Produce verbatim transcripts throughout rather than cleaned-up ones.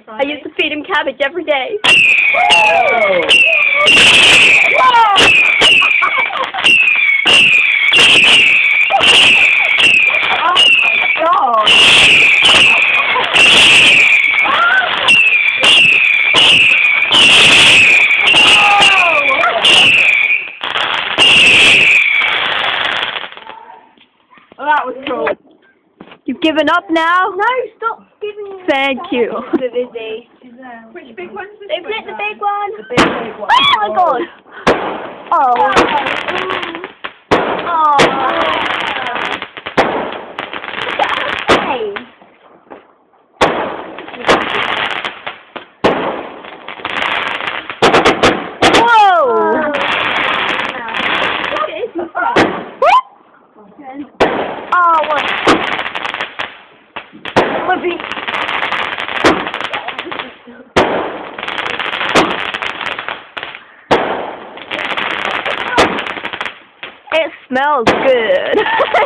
I used to feed him cabbage every day. Whoa! Well, that was cool. You've given up now? No, stop giving. Thank you. We're busy. Which big one's this They've one lit the now? big one. The big, big one. Oh my god. Oh. Oh. Hey. Whoa! Oh, what? Flippy. It smells good.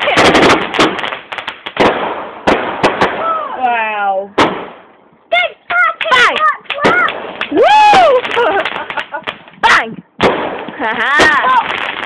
Wow. Bang! Woo! Bang! Haha!